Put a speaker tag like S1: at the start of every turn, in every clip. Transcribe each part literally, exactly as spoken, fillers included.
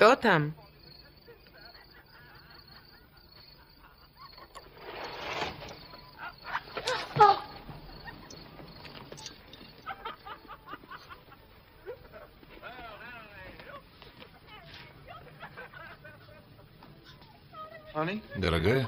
S1: Кто там?
S2: Дорогая?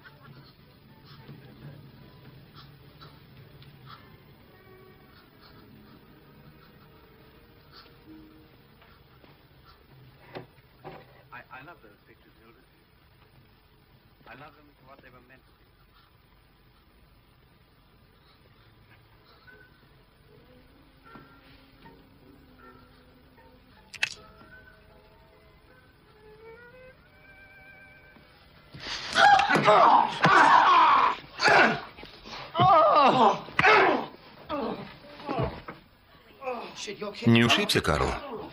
S2: Не ушибся, Карл?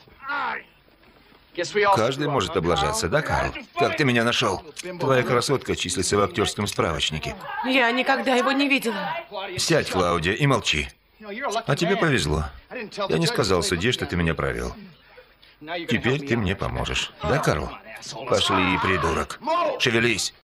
S2: Каждый может облажаться, да, Карл? Как ты меня нашел? Твоя красотка числится в актерском справочнике.
S1: Я никогда его не видела.
S2: Сядь, Клаудия, и молчи. А тебе повезло. Я не сказал судье, что ты меня провел. Теперь ты мне поможешь. Да, Карл? Пошли, придурок. Шевелись.